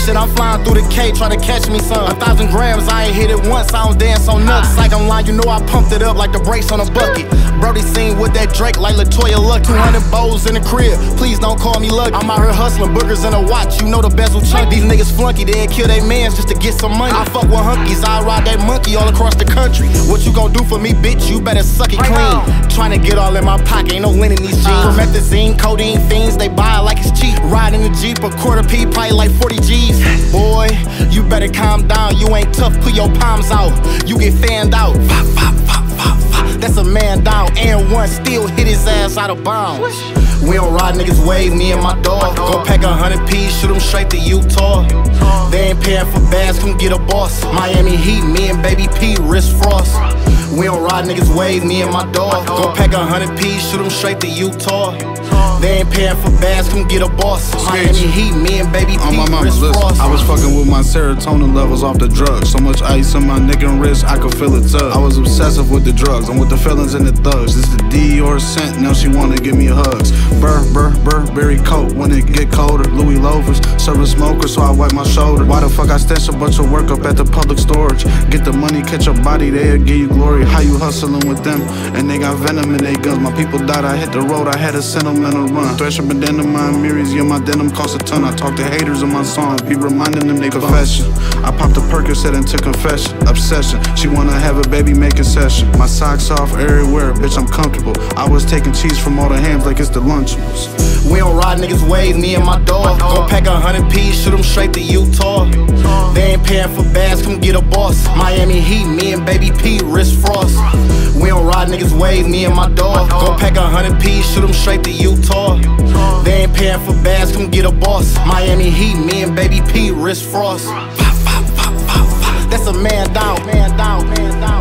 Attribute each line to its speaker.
Speaker 1: shit, I'm flying through the K, try to catch me some. 1,000 grams, I ain't hit it once, I don't dance on nuts. Like I'm lying, you know I pumped it up like the brakes on a bucket. Brody seen with that Drake like Latoya Luck. 200 bows in the crib, please don't call me lucky. I'm out here hustling, boogers in a watch, you know the bezel chunk. These niggas flunky, they'd kill they mans just to get some money. I fuck with hunkies, I ride that monkey all across the country. What you gon' do for me, bitch? You better suck it clean. Tryna get all in my pocket, ain't no lint in these jeans. Promethazine, codeine fiends, they buy it like it's cheap. Riding the Jeep, a quarter P, probably like 40 G's. Boy, you better calm down, you ain't tough, put your palms out. You get fanned out, that's a man down. And one still hit his ass out of bounds. We don't ride niggas wave, me and my dog. Go pack 100 P's, shoot them straight to Utah. They ain't paying for bags, come get a boss. Miami Heat, me and Baby P, wrist frost. We don't ride niggas wave, me and my dog. Go pack 100 P's, shoot them straight to Utah. They ain't paying for bags, come get a boss. Miami Heat, me and Baby P, wrist frost.
Speaker 2: I was fucking with my serotonin levels off the drugs. So much ice on my neck and wrist, I could feel it tug. I was obsessive with the drugs, I'm with the feelings and the thugs. This is the Dior scent, now she wanna give me hugs. Burberry coat when it get colder. Louis loafers, serving smokers, so I wipe my shoulder. Why the fuck I stash a bunch of work up at the public storage? Get the money, catch a body, they'll give you glory. How you hustling with them? And they got venom in they guns. My people died, I hit the road, I had a sentimental run. Thresh up and denim, my Miris, yeah, my denim cost a ton. I talk to haters on my songs, be reminding them they confession. I popped a Percocet into confession, obsession. She wanna have a baby, make a session. My socks off everywhere, bitch, I'm comfortable. I was taking cheese from all the hams like it's the Lunchables.
Speaker 1: We don't ride niggas wave, me and my dog. Go pack 100 P's, shoot them straight to Utah. They ain't paying for bags, come get a boss. Miami Heat, me and Baby P, wrist frost. We don't ride niggas wave, me and my dog. Go pack 100 P's, shoot them straight to Utah. They ain't paying for bags, come get a boss. Miami Heat, me and Baby P, wrist frost. That's a man down, man down, man down.